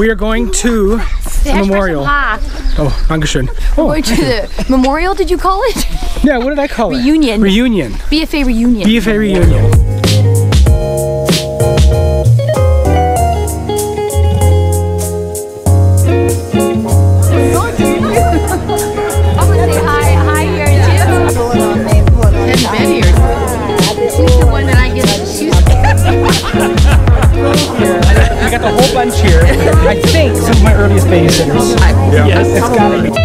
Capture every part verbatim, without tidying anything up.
We are going to the memorial. Oh, Dankeschön. Oh, We're going to the memorial, did you call it? Yeah, what did I call it? Reunion. Reunion. B F A reunion. B F A reunion. I got the whole bunch here. I think some of my earliest babysitters. Yeah. Yes, it's gotta be.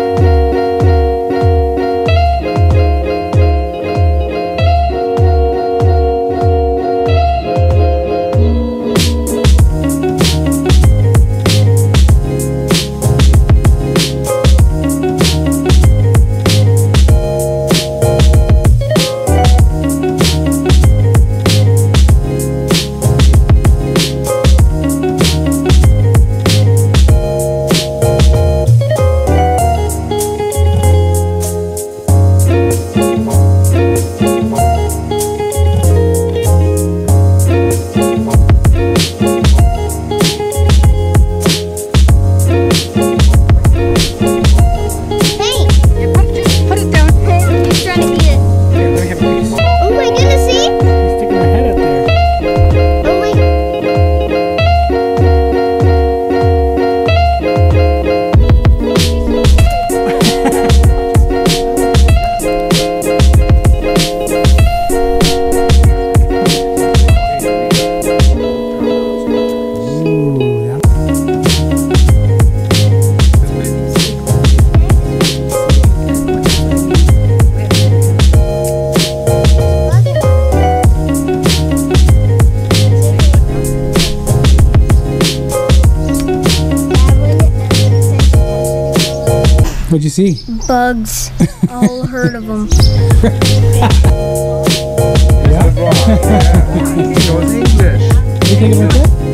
What'd you see? Bugs. All heard of them. Yeah. He knows English. What do you think about that?